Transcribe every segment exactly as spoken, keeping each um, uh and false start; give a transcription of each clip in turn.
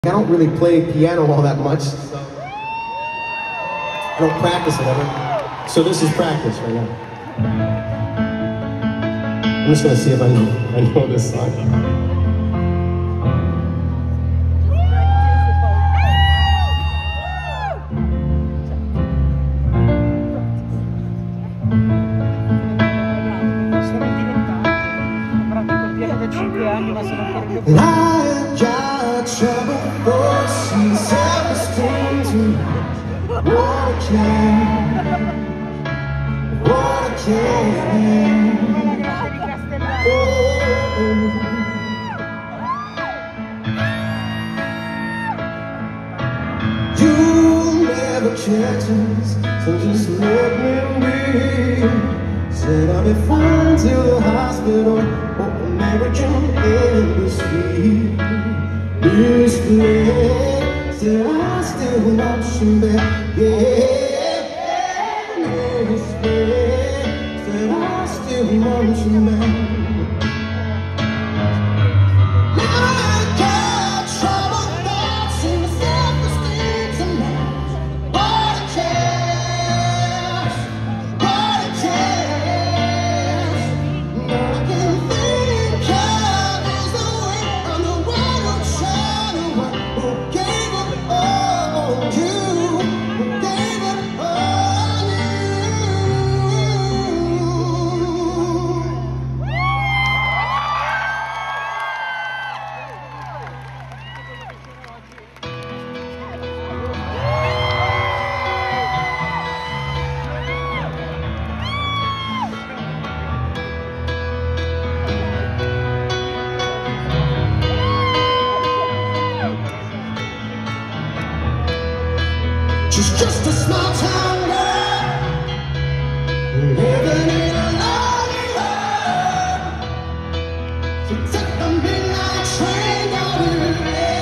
I don't really play piano all that much, so I don't practice it ever. So this is practice right now. I'm just gonna see if I know, I know this song. And I have got trouble forcing self-esteem to what I can, what I can. Oh, you'll never catch us, so just let me be. Said I'll be fine till the hospital or American embassy is clear. Said I still want you back, yeah, it's clear. Said I still want you back. She's just a small town girl, living in a lonely world. She took the midnight train going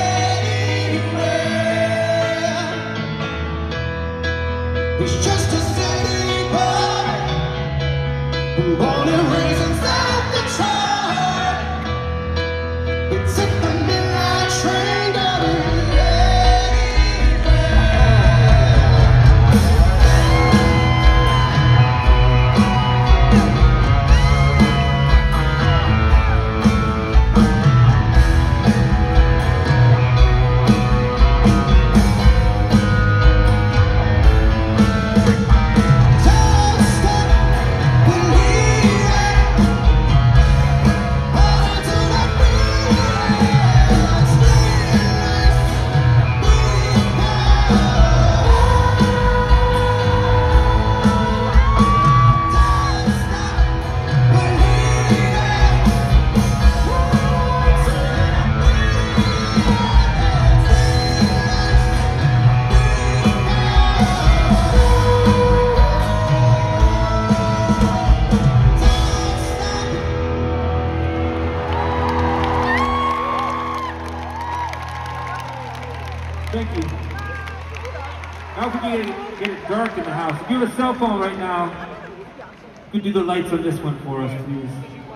anywhere. It's just a city boy, born and raised in South Detroit. We took the midnight train going Thank you. Now if we can get it, get it dark in the house. If you have a cell phone right now, you can do the lights on this one for us, please.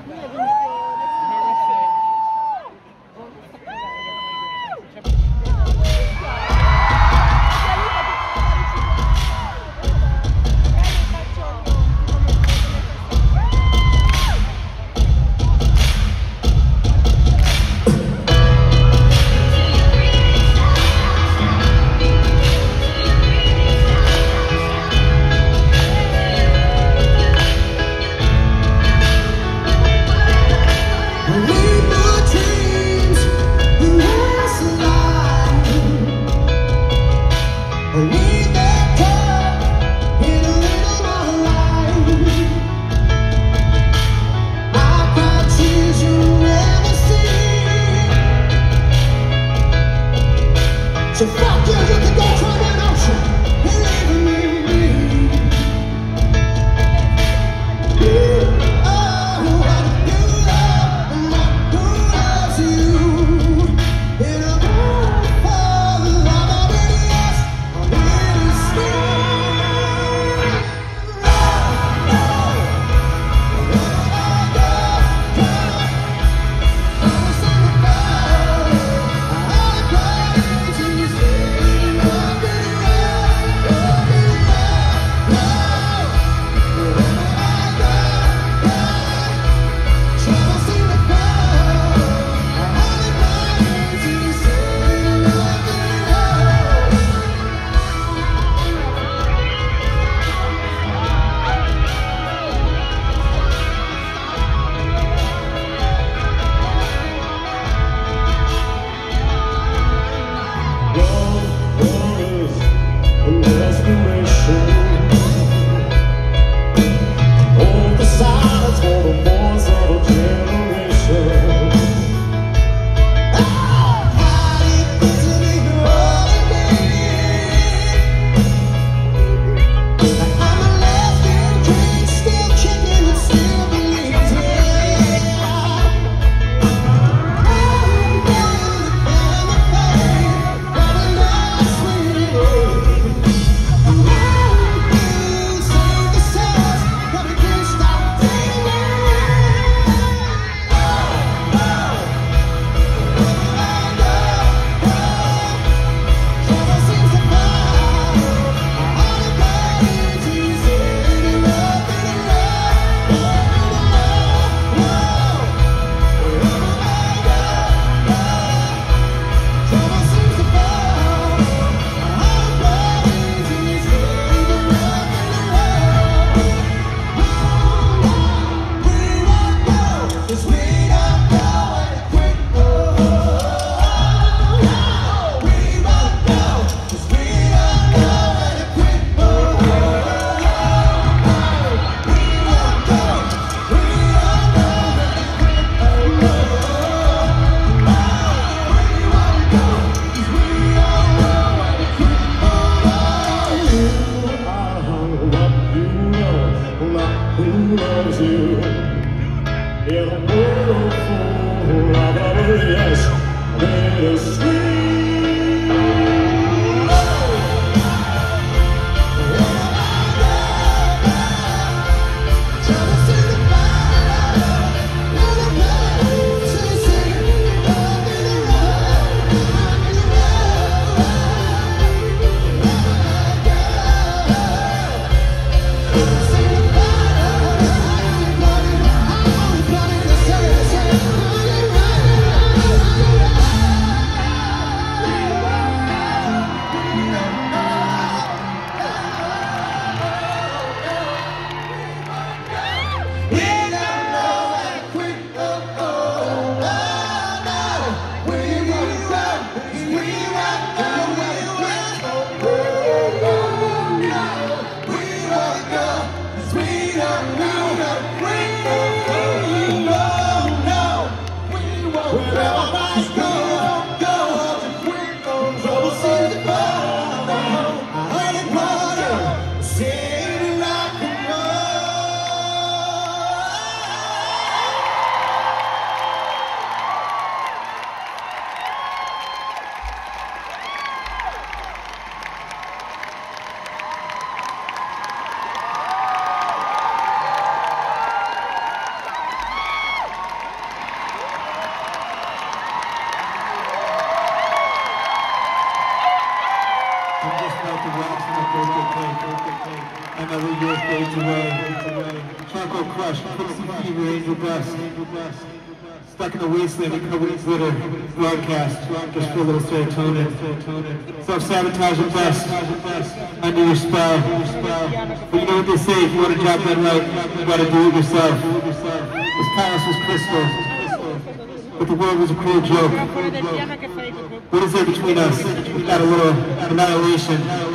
So fuck you, you can go try that ocean. You leaving me. Yeah. Oh, what you love and what who loves you. In a world full of love, yes, I'm really scared. Oh, oh, oh, oh, oh, oh, oh, oh, I'm just about to wax my birthday cake. Another year fades away. Charcoal crush, pixie fever, angel dust. Stuck in the wasteland, we covered in glitter. Broadcast, just for a little serotonin. Self-sabotaging best, under your spell. But you know what they say, if you want to drop that right, you gotta do it yourself. This palace was crystal, but the world was a cruel joke. What is there between us? We got a little annihilation.